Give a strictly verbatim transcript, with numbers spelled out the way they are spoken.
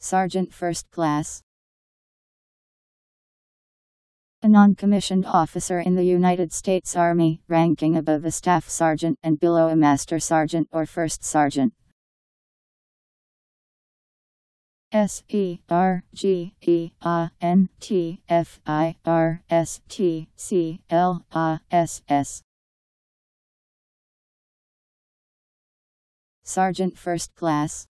Sergeant First Class. A non-commissioned officer in the United States Army, ranking above a staff sergeant and below a master sergeant or first sergeant. S E R G E A N T F I R S T C L A S S. Sergeant First Class.